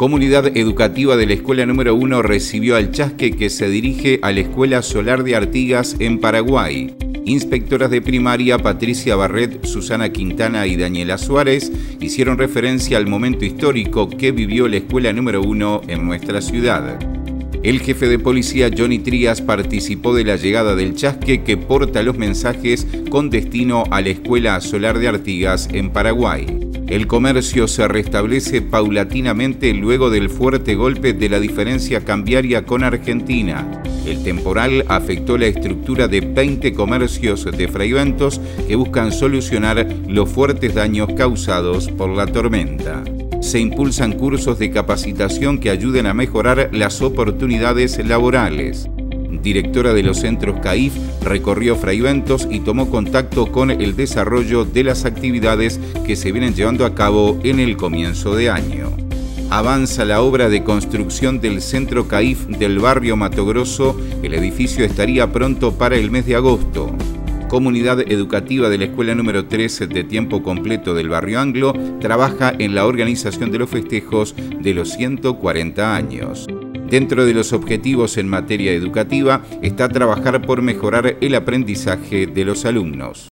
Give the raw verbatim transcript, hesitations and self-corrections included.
Comunidad educativa de la escuela número uno recibió al chasque que se dirige a la Escuela Solar de Artigas en Paraguay. Inspectoras de primaria Patricia Barret, Susana Quintana y Daniela Suárez hicieron referencia al momento histórico que vivió la escuela número uno en nuestra ciudad. El jefe de policía Johnny Trías participó de la llegada del chasque que porta los mensajes con destino a la Escuela Solar de Artigas en Paraguay. El comercio se restablece paulatinamente luego del fuerte golpe de la diferencia cambiaria con Argentina. El temporal afectó la estructura de veinte comercios de Fraiventos que buscan solucionar los fuertes daños causados por la tormenta. Se impulsan cursos de capacitación que ayuden a mejorar las oportunidades laborales. Directora de los centros C A I F recorrió Fraiventos y tomó contacto con el desarrollo de las actividades que se vienen llevando a cabo en el comienzo de año. Avanza la obra de construcción del centro C A I F del barrio Mato Grosso. El edificio estaría pronto para el mes de agosto. Comunidad educativa de la escuela número tres de tiempo completo del barrio Anglo trabaja en la organización de los festejos de los ciento cuarenta años. Dentro de los objetivos en materia educativa está trabajar por mejorar el aprendizaje de los alumnos.